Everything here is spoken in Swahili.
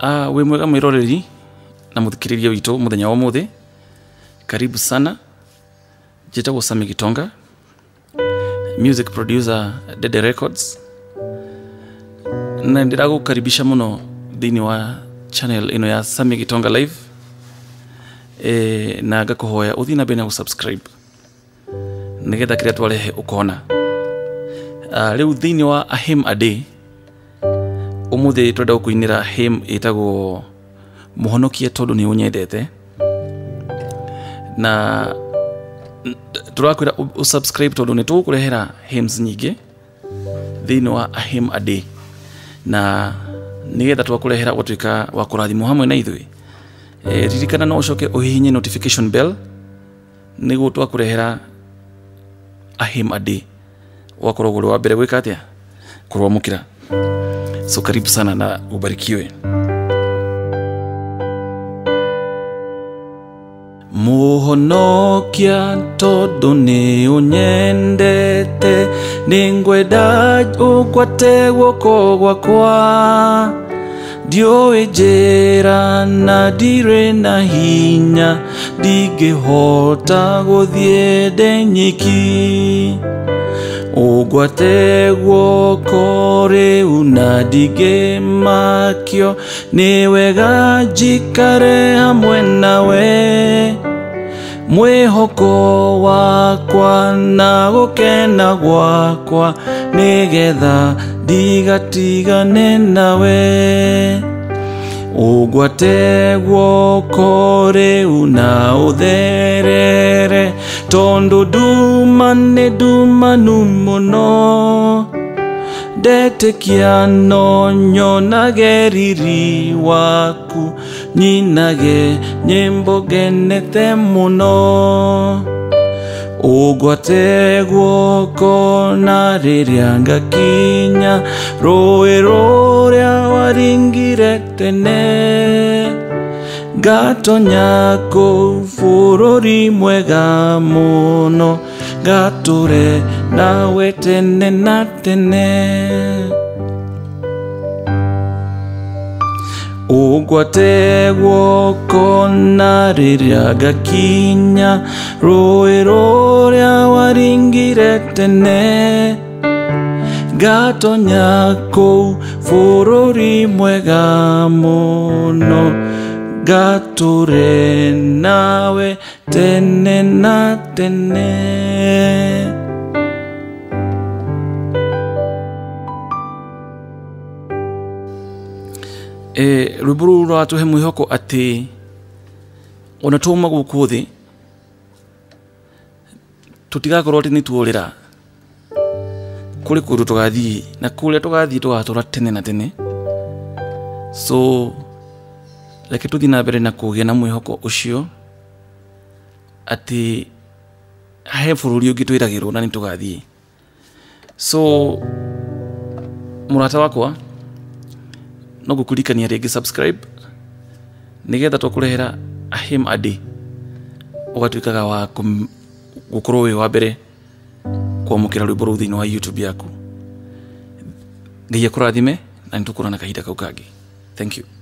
We mwega mwiroreri na muthikiriria witu muthenya wa muthi. Karibu sana. Njĩtagwo Sammy Gitonga, music producer Dede Records. Na ndiragukaribisha muno thini wa channel ino ya Sammy Gitonga Live. Na ngakuhoya uthi na bena subscribe nigetha kiria twarehe ukona. Riu thini wa a hymn a day umuthi twenda kuinira hymn itagwo Mũhonokia Tondũ nĩ ũnyendete. Na turakwira usubscribe tondu ni tukurehera hymns nyingi thini wa a hymn a day, na nigetha twakurehera gutwika wa kurathimwo hamwe na ithui. Ririkana no ucoke uhihinye notification bell niguo twakurehera a hymn a day wakorwo guri wa mbere gwika atia kurwamukira. So karibu sana na ubarikiwe. Muhonokia Tondũ nĩ ũnyendete, Nĩngwenda ũ'ngwate guoko gwakwa. Ndiũĩ njĩra na ndirĩ na hinya, ndingĩhota gũthiĩ ndĩ nyiki. Ũngwate guoko rĩu na ndingĩmakio, nĩ wega njikare hamwe nawe. Mwĩhoko wakwa na gũkena gwakwa, getha ndigatigane nawe. Ũngwate guoko rĩu na ũ'therere, Tondũ nduma nĩ ndumanu mũno. Ndetĩkia no nyonage riri waku, nyinage nyĩmbo ngenete mũno. Ũngwate guoko na rĩrĩa ngakinya rũĩ rũrĩa waringire tene. Ngatonya kũu bũrũri mwega mũno, ngatũre nawe tene na tene. Ũngwate guoko na rĩrĩa ngakinya rũĩ rũrĩa waringire tene. Ngatonya kũu bũrũri mwega mũno, ngatũre nawe tene na tene. Rwĩmbo rũu rũratũhe mwĩhoko atĩ ona twauma gũkũ thĩ tũtigakorwo atĩ nĩ tuorĩra. Kũrĩ kũndũ tũgathiĩ, na kũrĩa tũgathiĩ tũgatũra tene na tene. So reke tũthiĩ na mbere na kũgĩa na mwĩhoko ũcio atĩ he bũrũri ũngĩ twĩragĩrwo na nĩ tũgathiĩ. So mũrata wakwa no gũkũririkania rĩngĩ subscribe nigetha twakũrehera a hymn a day ũgatuĩkaga wa gũkorwo wĩ wa mbere kwamũkĩra rwĩmbo rũu thĩinĩ wa YouTube yaku. Ngai akũrathime na nĩ tũkũrana kahinda kau kangĩ. Thank you.